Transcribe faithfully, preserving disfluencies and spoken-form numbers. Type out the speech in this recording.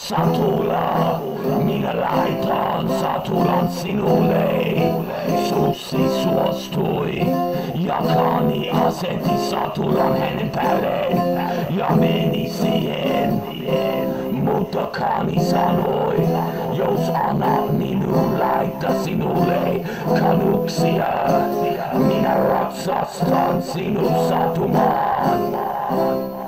Satula, minä laitan Satulan sinulle. Sussi suostui, jakani asetti Satulan hänen päälleen ja meni siihen. Mutta Kani sanoi, jos annat minun laittaa sinulle kanuksia, minä ratsastan sinut satumaan.